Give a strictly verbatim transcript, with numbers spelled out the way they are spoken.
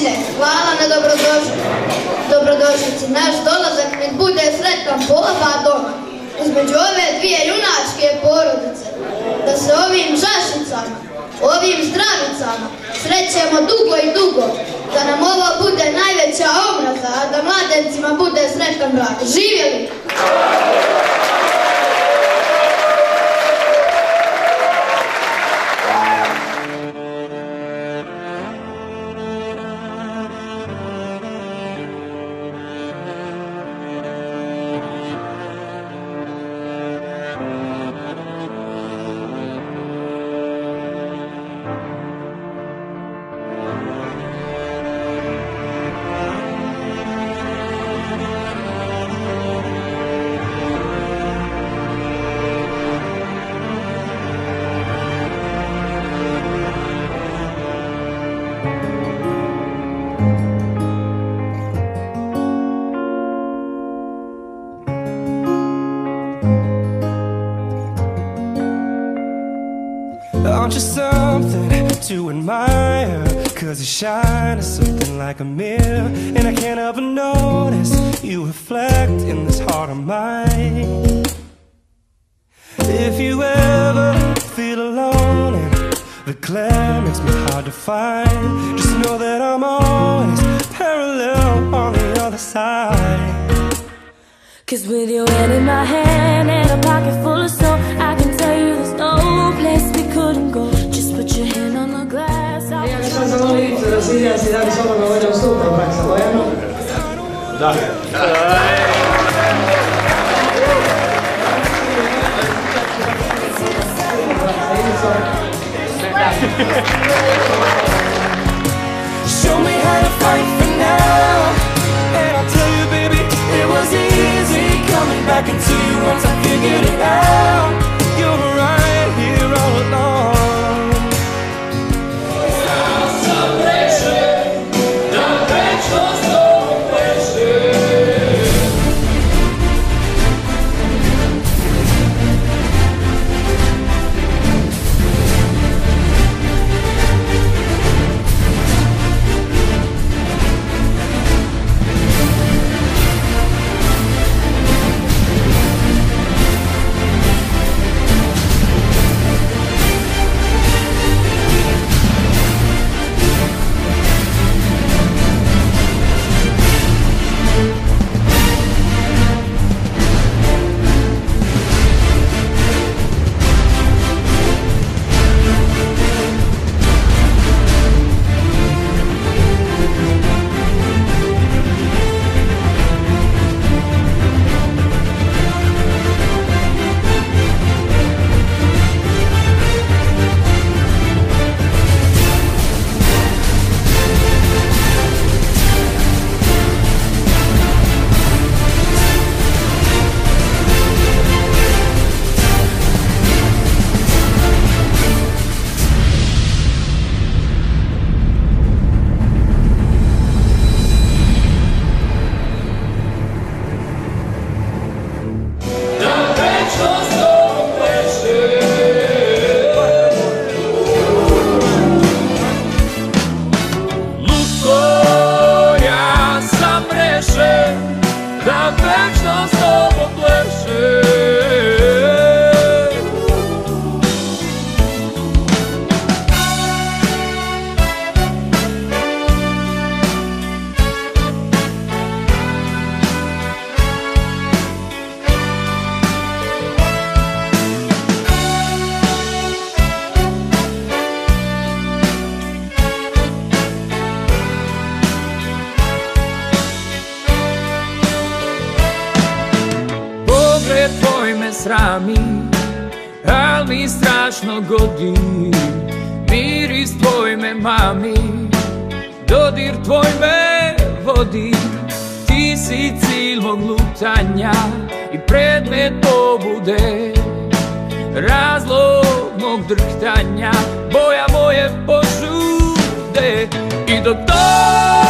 Sine, hvala na dobrodošlici. Naš dolazak nek bude sretan po oba doma, između ove dvije junačke porodice, da se ovim žašicama, ovim zdravicama srećemo dugo i dugo, da nam ovo bude najveća omraza, a da mladencima bude sretan brak. Živjeli! Aren't you something to admire? Cause you shine as something like a mirror, and I can't help but notice you reflect in this heart of mine. If you ever feel alone and the glare makes me hard to find, just know that I'm always parallel on the other side. Cause with your hand in my hand and a pocket full of soul, I can tell you there's no place we couldn't go. Just put your hand on the glass. Ja bih sam zamolio da se izjasni da li s vama govorio u stupu brak sa Bojanom. Da. Show me how to fight for now, and I'll tell you, baby, it was easy coming back into you once I figured it out. You're right here all along. Srami, al mi strašno godi. Miris tvoj me mami, dodir tvoj me vodi. Ti si cilj mog lutanja i predmet pobude, razlog mog drhtanja, boja moje požude. I dok to